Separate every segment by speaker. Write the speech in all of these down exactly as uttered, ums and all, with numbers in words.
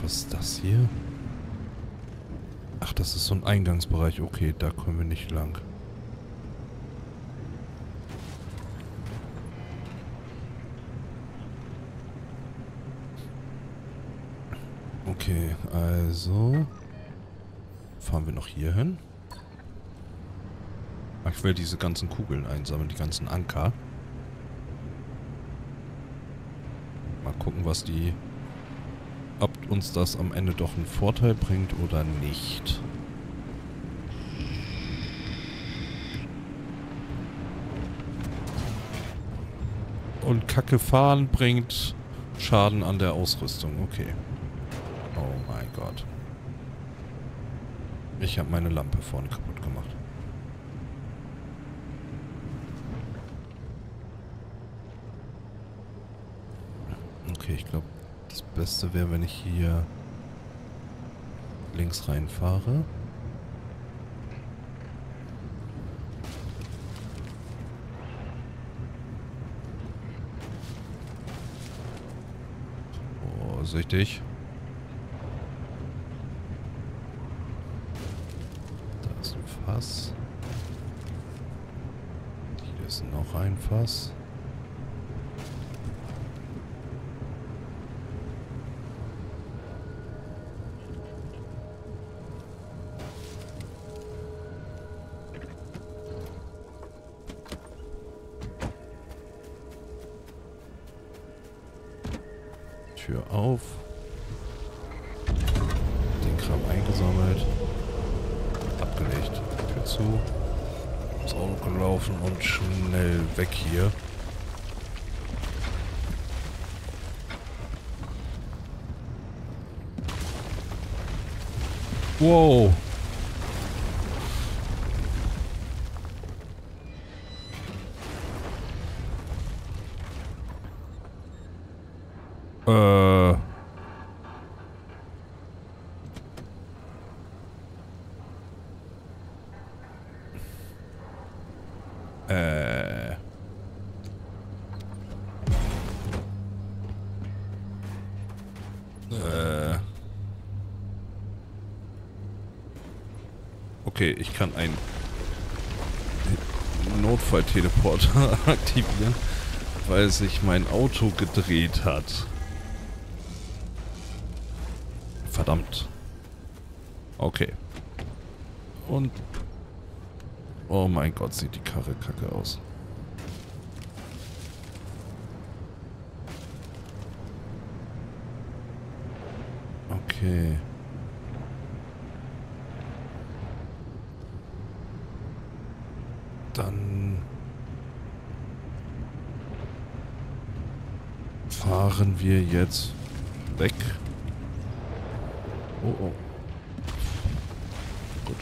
Speaker 1: Was ist das hier? Ach, das ist so ein Eingangsbereich. Okay, da kommen wir nicht lang. Okay, also fahren wir noch hier hin. Ich will diese ganzen Kugeln einsammeln, die ganzen Anker. Mal gucken, was die... ob uns das am Ende doch einen Vorteil bringt oder nicht. Und Kacke fahren bringt Schaden an der Ausrüstung. Okay. Oh mein Gott. Ich habe meine Lampe vorne kaputt gemacht. Okay, ich glaube, das Beste wäre, wenn ich hier links reinfahre. Vorsichtig. Da ist ein Fass. Hier ist noch ein Fass. Tür auf. Den Kram eingesammelt. Abgelegt. Tür zu. Ins Auto gelaufen und schnell weg hier. Wow. Äh. Äh. Äh. Okay, ich kann einen Notfallteleporter aktivieren, weil sich mein Auto gedreht hat. Verdammt. Okay. Und... oh mein Gott, sieht die Karre kacke aus. Okay. Dann... fahren wir jetzt weg. Oh, oh. Gut.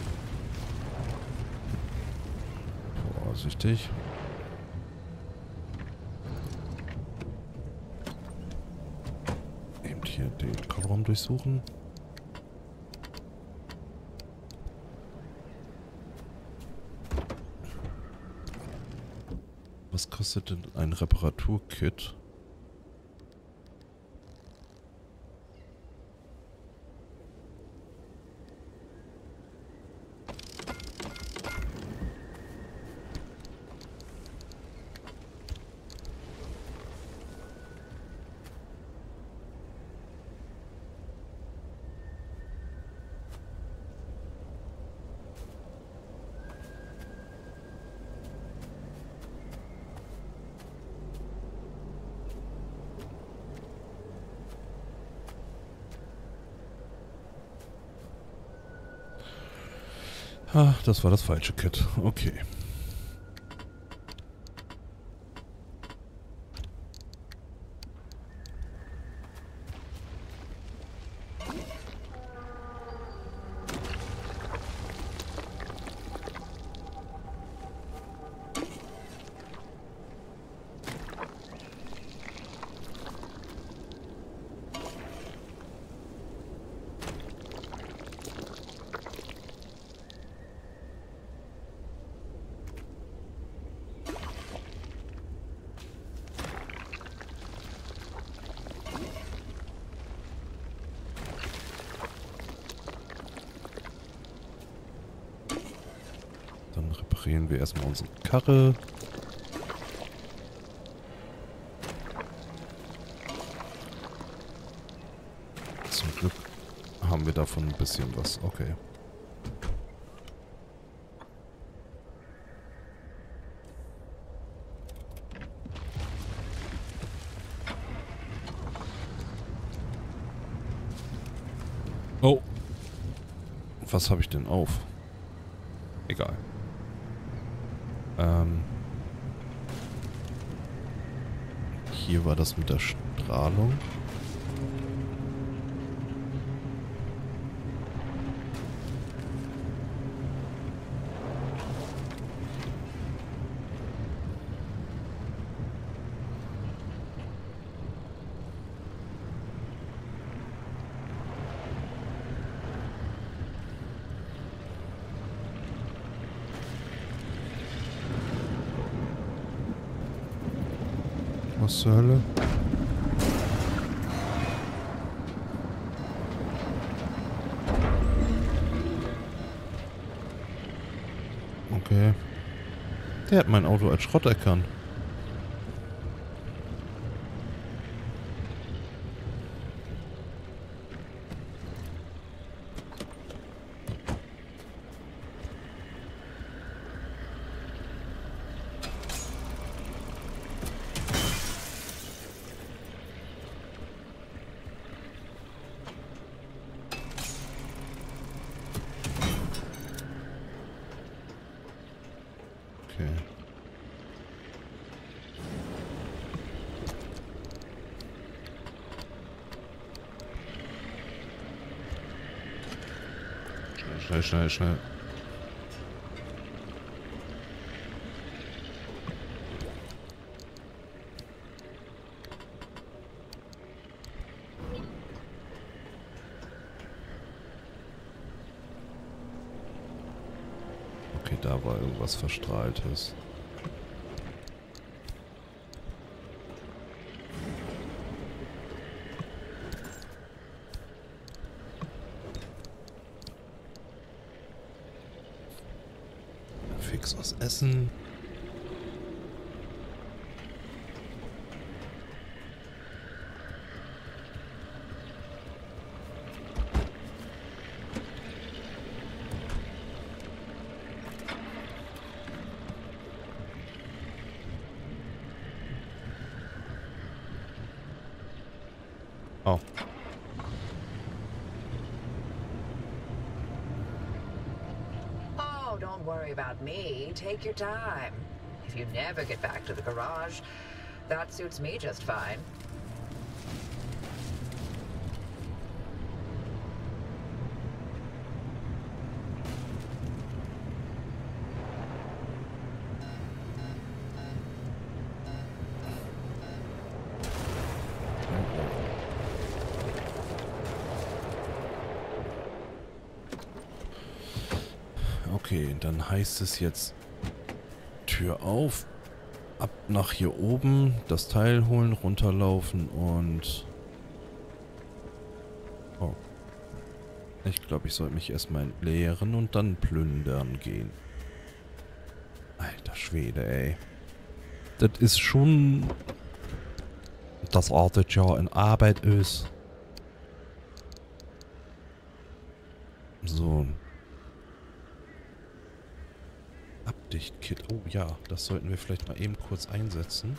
Speaker 1: Vorsichtig. Eben hier den Kofferraum durchsuchen. Was kostet denn ein Reparaturkit? Ah, das war das falsche Kit. Okay. reparieren wir erstmal unsere Karre. Zum Glück haben wir davon ein bisschen was. Okay. Oh. Was habe ich denn auf? Egal. Ähm. Hier war das mit der Strahlung. Was zur Hölle? Okay. Der hat mein Auto als Schrott erkannt. Okay. Schnell, schnell, schnell. Okay, da war irgendwas Verstrahltes. Fix was essen. Oh.
Speaker 2: Oh, don't worry about me. Take your time. If you never get back to the garage, that suits me just fine.
Speaker 1: Okay, dann heißt es jetzt Tür auf, ab nach hier oben, das Teil holen, runterlaufen und... Oh. Ich glaube, ich sollte mich erstmal entleeren und dann plündern gehen. Alter Schwede, ey. Das ist schon... Das artet ja in Arbeit ist. So. Abdicht-Kit. Oh ja, das sollten wir vielleicht mal eben kurz einsetzen.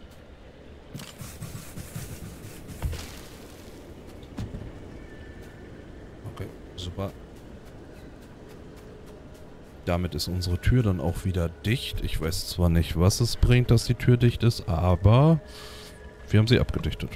Speaker 1: Okay, super. Damit ist unsere Tür dann auch wieder dicht. Ich weiß zwar nicht, was es bringt, dass die Tür dicht ist, aber wir haben sie abgedichtet.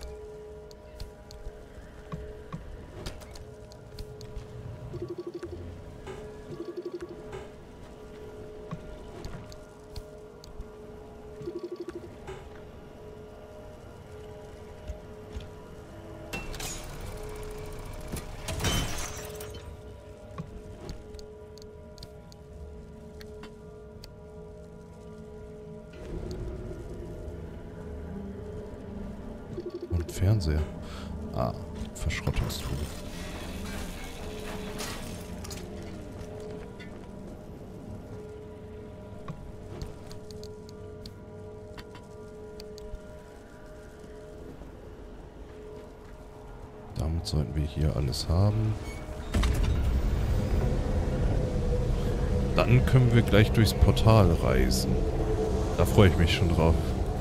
Speaker 1: Fernseher. Ah, Verschrottungstool. Damit sollten wir hier alles haben. Dann können wir gleich durchs Portal reisen. Da freue ich mich schon drauf.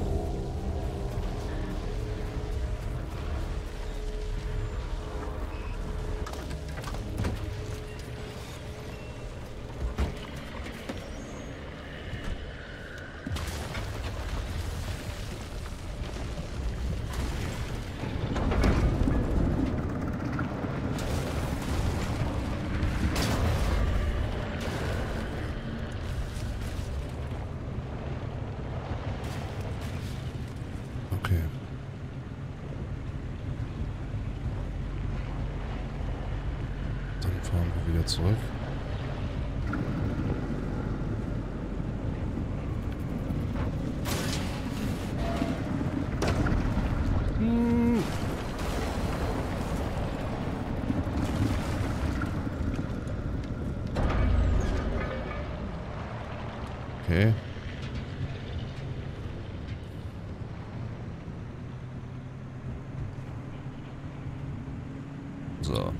Speaker 1: Okay. Dann fahren wir wieder zurück. Hm. Okay. So.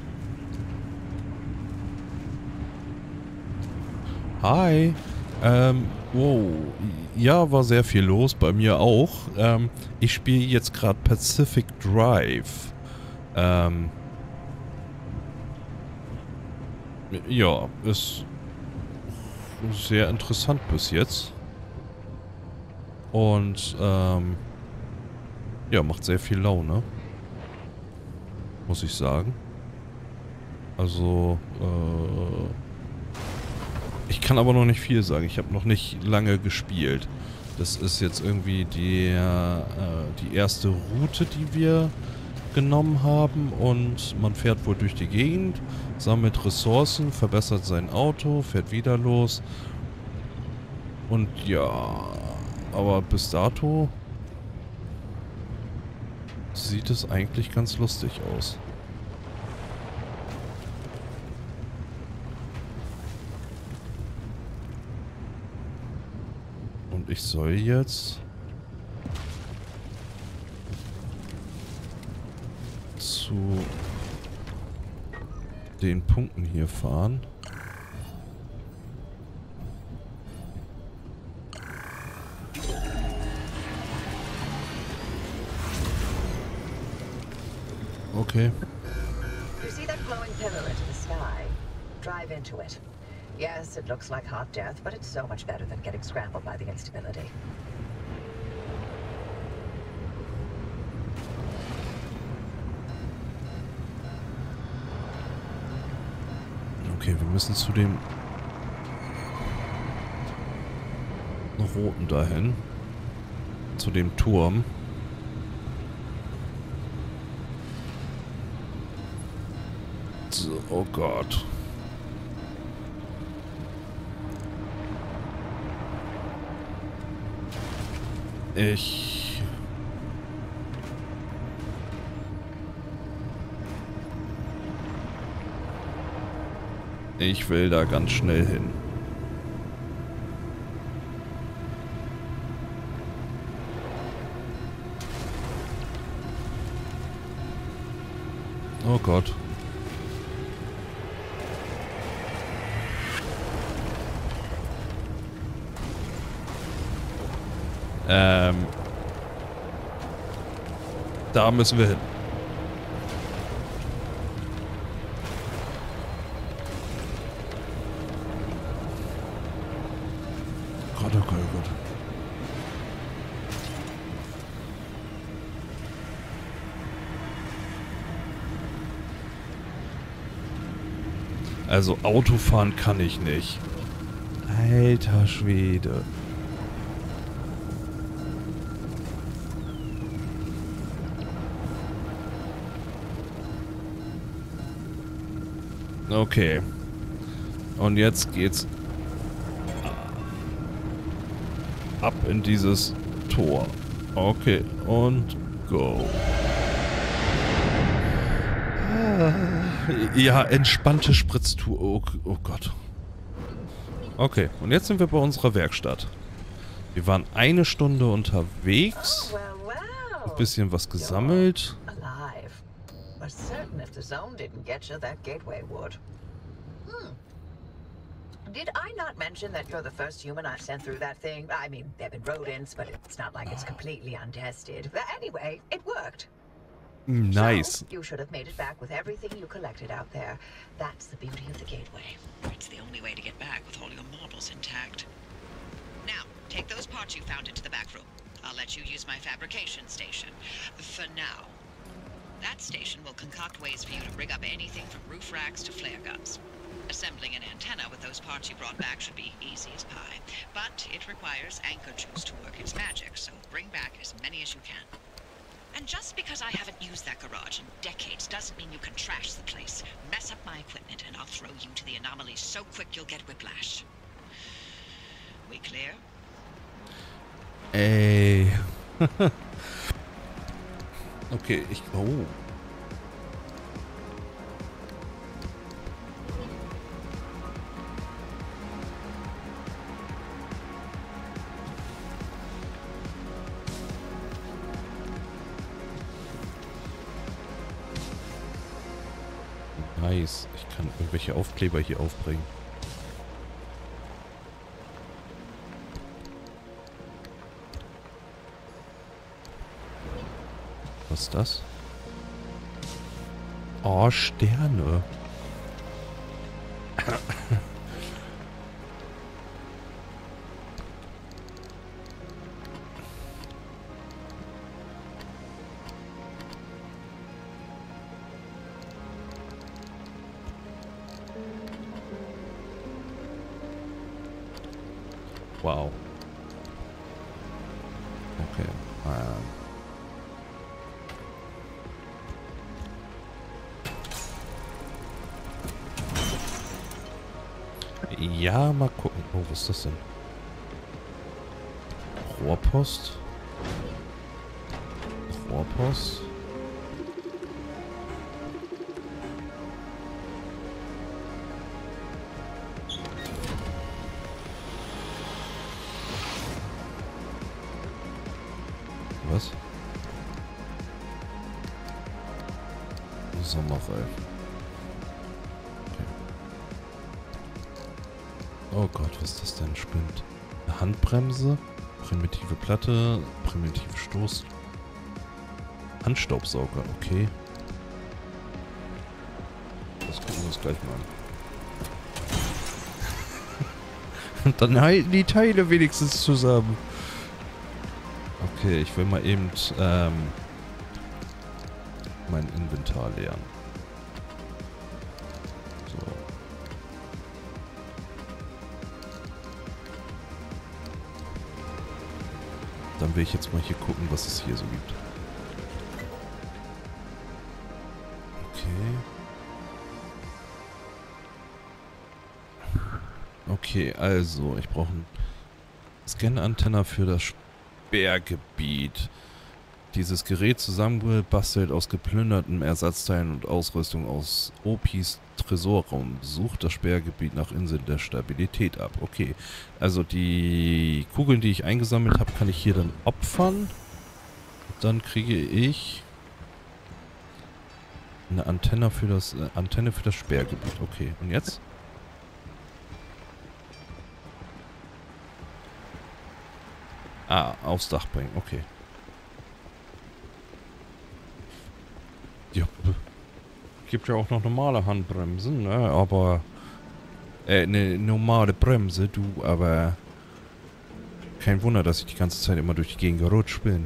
Speaker 1: Hi. Ähm, wow. Ja, war sehr viel los, bei mir auch. Ähm, ich spiele jetzt gerade Pacific Drive. Ähm, ja, ist sehr interessant bis jetzt. Und, ähm, ja, macht sehr viel Laune. Muss ich sagen. Also, äh, ich kann aber noch nicht viel sagen. Ich habe noch nicht lange gespielt. Das ist jetzt irgendwie die, äh, die erste Route, die wir genommen haben. Und man fährt wohl durch die Gegend, sammelt Ressourcen, verbessert sein Auto, fährt wieder los. Und ja, aber bis dato sieht es eigentlich ganz lustig aus. Und ich soll jetzt zu den Punkten hier fahren. Okay.
Speaker 2: You see that glowing pillar into the sky? Drive into it. Yes, it looks like hot death, but it's so much better than getting scrambled by the instability.
Speaker 1: Okay, wir müssen zu dem roten dahin. Zu dem Turm. So, oh Gott. Ich... Ich will da ganz schnell hin. Oh Gott. Ähm. Da müssen wir hin. Gott, oh Gott, oh Gott. Also Autofahren kann ich nicht. Alter Schwede. Okay. Und jetzt geht's ab in dieses Tor. Okay. Und go. Ja, entspannte Spritztour. Oh, oh Gott. Okay. Und jetzt sind wir bei unserer Werkstatt. Wir waren eine Stunde unterwegs. Ein bisschen was gesammelt.
Speaker 2: And if the zone didn't get you, that gateway would. Hmm. Did I not mention that you're the first human I've sent through that thing? I mean, there have been rodents, but it's not like it's completely untested. Anyway, it worked.
Speaker 1: Nice.
Speaker 2: So, you should have made it back with everything you collected out there. That's the beauty of the gateway. It's the only way to get back with all your models intact. Now, take those parts you found into the back room. I'll let you use my fabrication station. For now. That station will concoct ways for you to rig up anything from roof racks to flare guns. Assembling an antenna with those parts you brought back should be easy as pie. But it requires anchor juice to work its magic, so bring back as many as you can. And just because I haven't used that garage in decades doesn't mean you can trash the place. Mess up my equipment and I'll throw you to the anomalies so quick you'll get whiplash. We clear?
Speaker 1: Ey. Okay, ich... Oh. Nice. Ich kann irgendwelche Aufkleber hier aufbringen. Was ist das? Oh, Sterne. Wow. Okay. Ähm. Ja, mal gucken. Oh, was ist das denn? Rohrpost? Rohrpost? Was? Sommerreifen. Okay. Oh Gott, was ist das denn? Spinnt. Eine Handbremse, primitive Platte, primitive Stoß. Handstaubsauger, okay. Das gucken wir uns gleich mal an. Und dann halten die Teile wenigstens zusammen. Okay, ich will mal eben ähm, mein Inventar leeren. So. Dann will ich jetzt mal hier gucken, was es hier so gibt. Okay. Okay, also, ich brauche einen Scan-Antenna für das Sperrgebiet. Dieses Gerät zusammengebastelt aus geplünderten Ersatzteilen und Ausrüstung aus O Ps Tresorraum sucht das Sperrgebiet nach Inseln der Stabilität ab. Okay, also die Kugeln, die ich eingesammelt habe, kann ich hier dann opfern. Dann kriege ich eine Antenne für das äh, Antenne für das Sperrgebiet. Okay, und jetzt? Ah, aufs Dach bringen. Okay. Ja, gibt ja auch noch normale Handbremsen, ne? Aber äh, eine normale Bremse, du, aber kein Wunder, dass ich die ganze Zeit immer durch die Gegend gerutscht bin.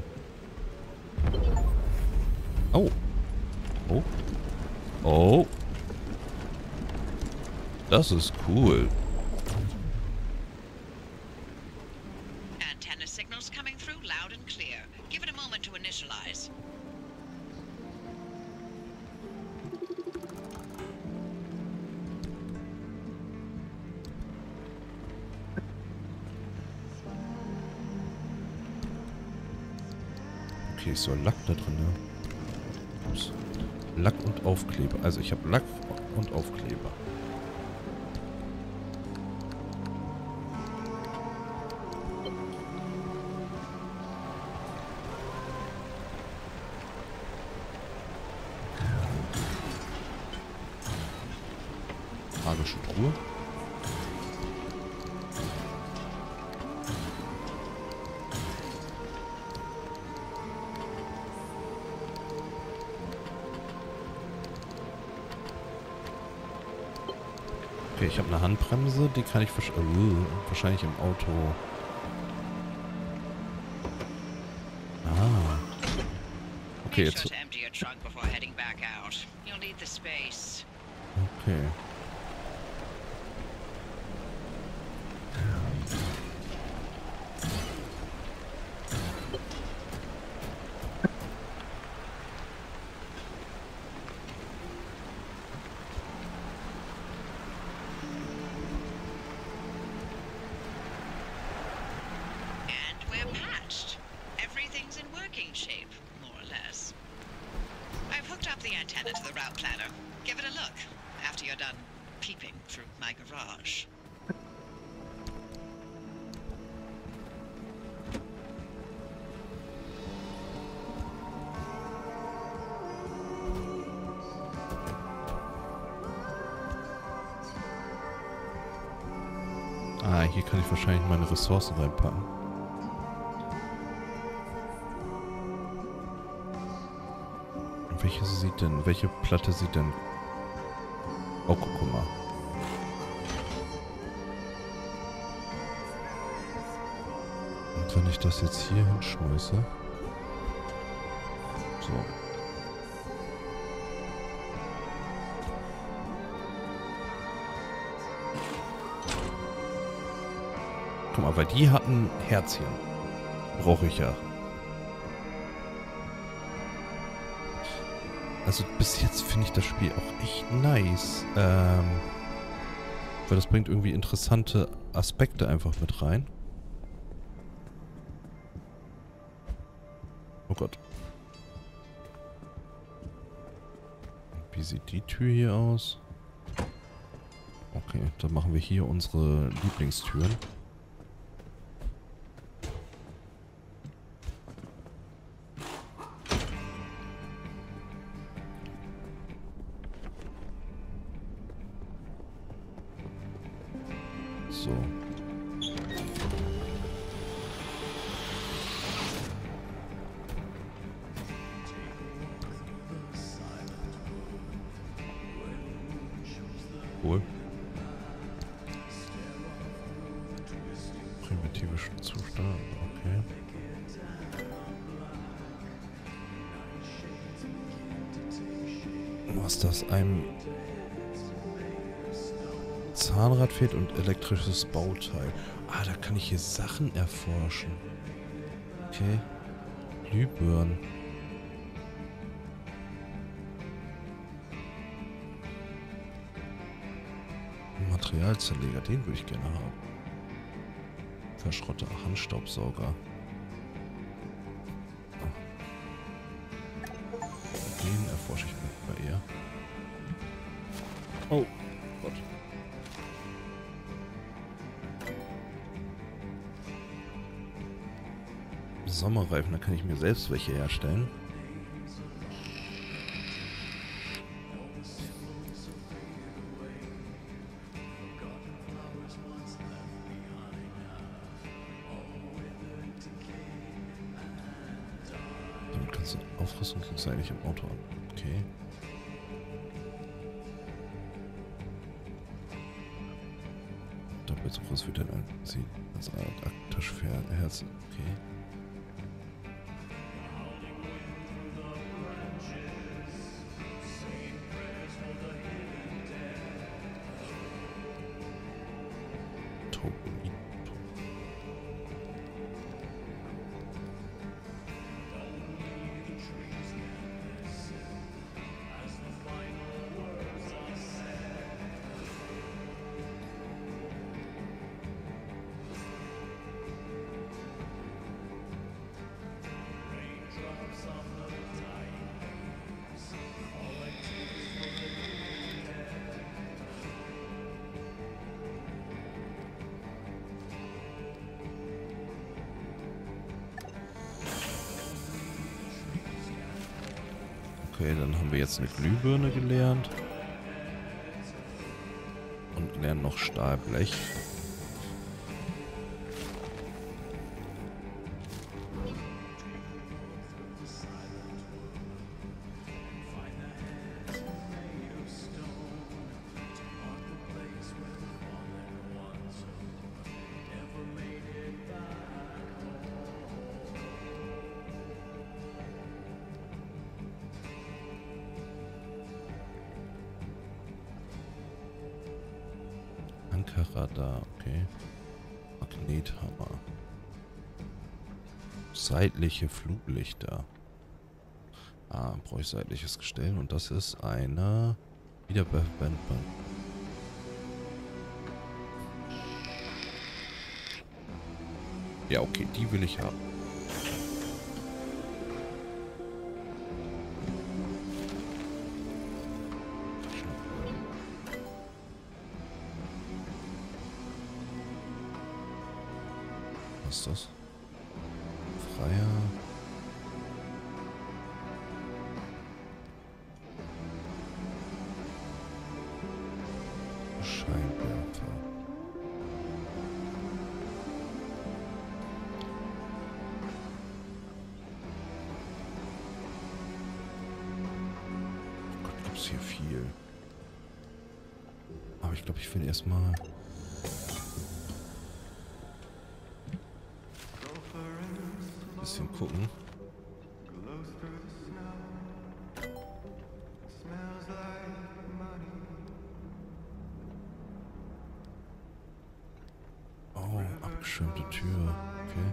Speaker 1: Oh. Oh. Oh. Das ist cool.
Speaker 2: Antenna signals coming through loud and clear. Give it a moment to initialize.
Speaker 1: Okay, ist so Lack da drin, ne? Ups. Lack und Aufkleber. Also ich habe Lack und Aufkleber. magische Truhe. Okay, ich habe eine Handbremse, die kann ich wahrsch uh, wahrscheinlich im Auto. Ah. Okay, jetzt. Okay. Ah, hier kann ich wahrscheinlich meine Ressourcen reinpacken. Welche sieht denn, welche Platte sieht denn... Oh, guck mal. Und wenn ich das jetzt hier hinschmeiße... So. Guck mal, weil die hatten Herzchen. Brauche ich ja. Also bis jetzt finde ich das Spiel auch echt nice. Ähm, weil das bringt irgendwie interessante Aspekte einfach mit rein. Oh Gott. Wie sieht die Tür hier aus? Okay, dann machen wir hier unsere Lieblingstüren. So. Cool. Primitive Zustand, okay. Was das einem Zahnrad fehlt und elektrisches Bauteil. Ah, da kann ich hier Sachen erforschen. Okay. Glühbirnen. Materialzerleger, den würde ich gerne haben. Verschrotter Handstaubsauger. Oh. Den erforsche ich mal eher. Oh Gott. Sommerreifen, da kann ich mir selbst welche herstellen. Damit kannst du Aufrüstung kriegst du eigentlich im Auto an. Okay. Doppelt so groß wie dein sie als Art Aktasch für Herz. Okay. Okay, dann haben wir jetzt eine Glühbirne gelernt. lernen noch Stahlblech. Ankerradar, okay. Magnethammer. Seitliche Fluglichter. Ah, brauche ich seitliches Gestell und das ist eine Wiederverwendbar. Ja, okay, die will ich haben. Was ist das? Freier. Scheinwerfer. Oh Gott, gibt's hier viel. Aber ich glaube, ich will erstmal. Bisschen gucken. Oh, abgeschirmte Tür. Okay.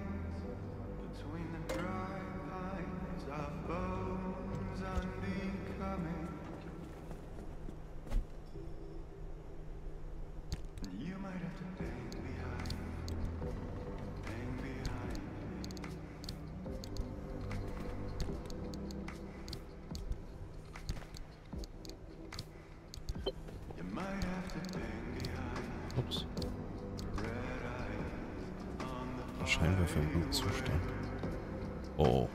Speaker 1: Ups. Scheinwerfer im guten Zustand. Oh.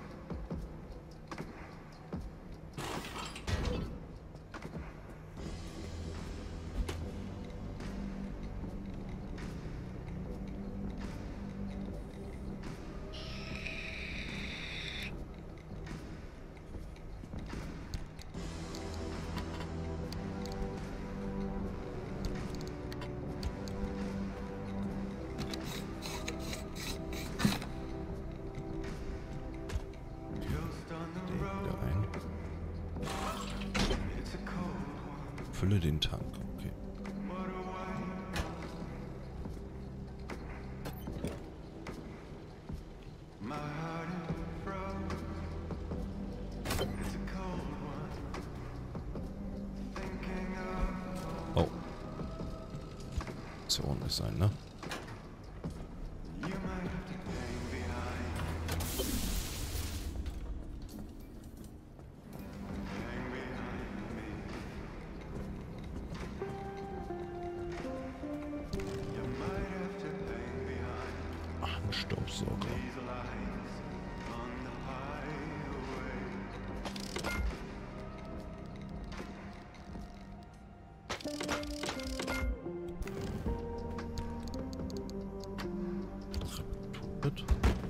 Speaker 1: Fülle den Tank, okay. Oh. Muss ja ordentlich sein, ne? Staubsauger. Repariert.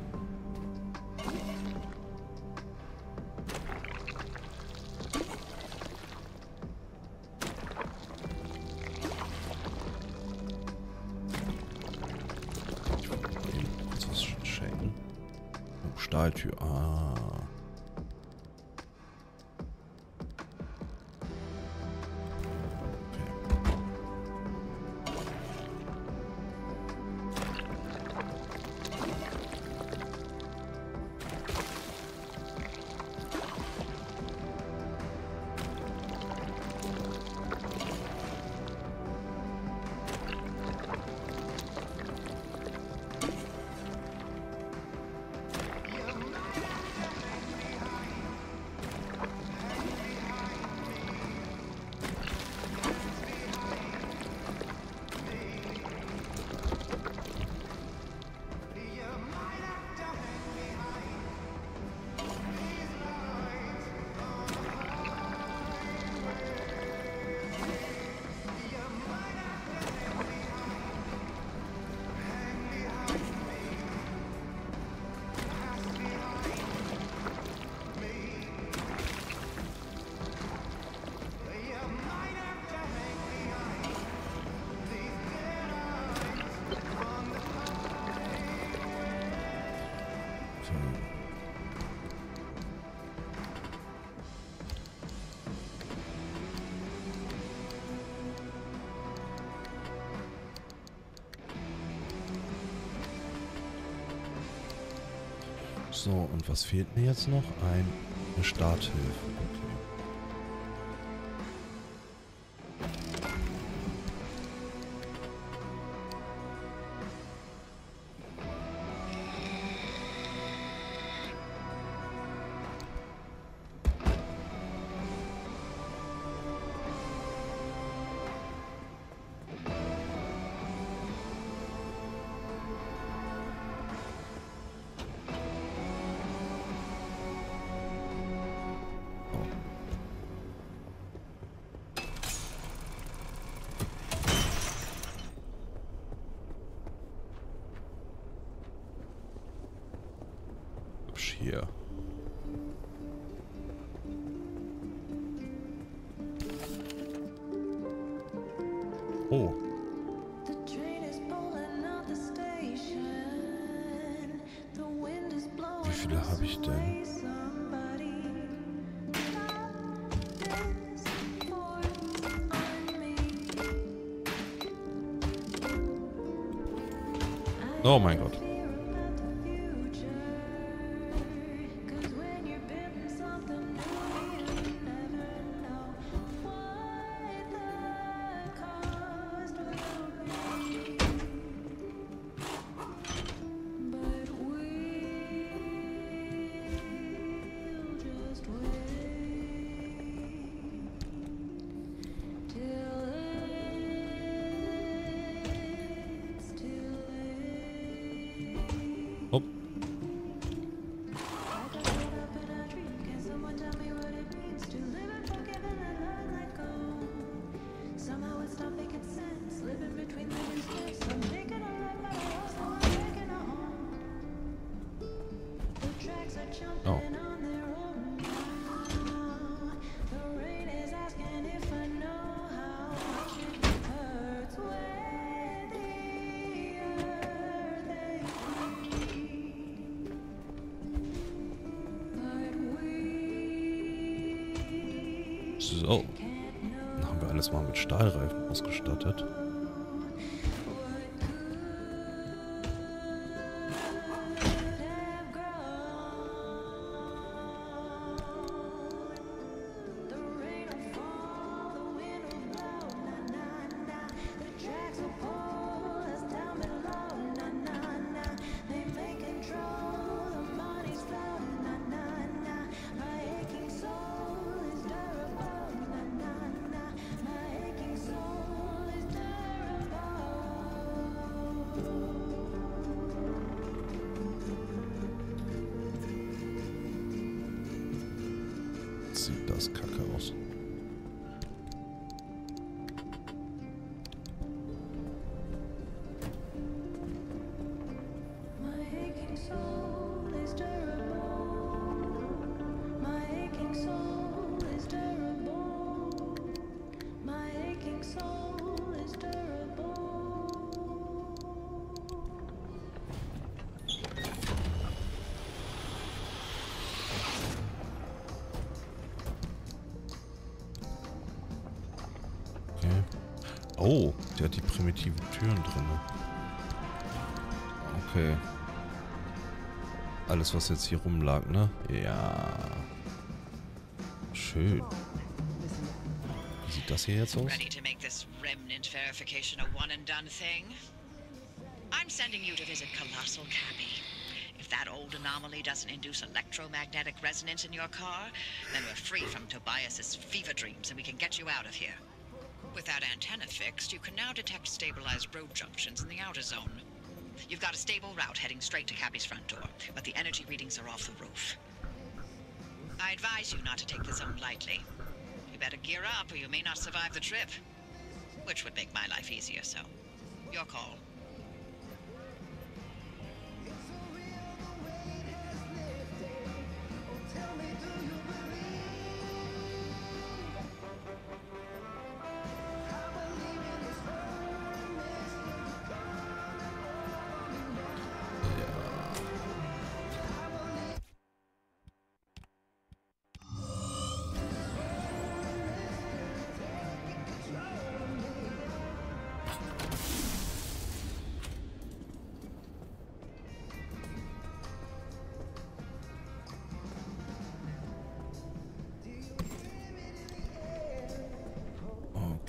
Speaker 1: Stahltür. Ah. So, und was fehlt mir jetzt noch? Ein, eine Starthilfe. Okay. Hier. Oh. Wie viele habe ich denn? Oh mein Gott. Oh. Oh. So. Dann haben wir alles mal mit Stahlreifen ausgestattet. Sieht das kacke aus. Oh, der hat die primitiven Türen drin. Okay. Alles, was jetzt hier rumlag, ne? Ja. Schön. Wie sieht das hier jetzt aus?
Speaker 2: Ready to make this remnant verification a one and done thing? I'm sending you to visit Colossal Cappy. If that old anomaly doesn't induce electromagnetic resonance in your car, then we're free from Tobias's fever dreams and we can get you out of here. With that antenna fixed, you can now detect stabilized road junctions in the outer zone. You've got a stable route heading straight to Cappy's front door, but the energy readings are off the roof. I advise you not to take the zone lightly. You better gear up or you may not survive the trip. Which would make my life easier, so your call.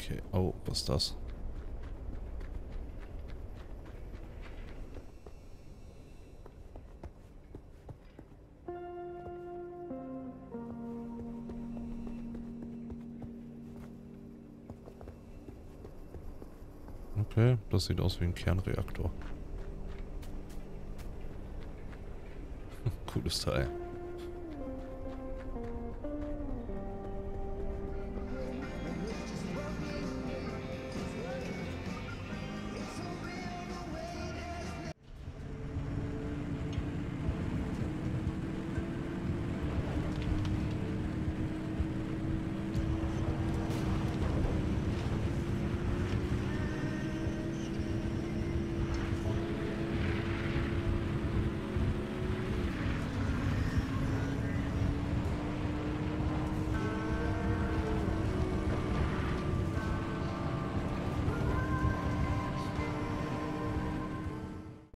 Speaker 1: Okay. Oh, was ist das? Okay, das sieht aus wie ein Kernreaktor. Cooles Teil.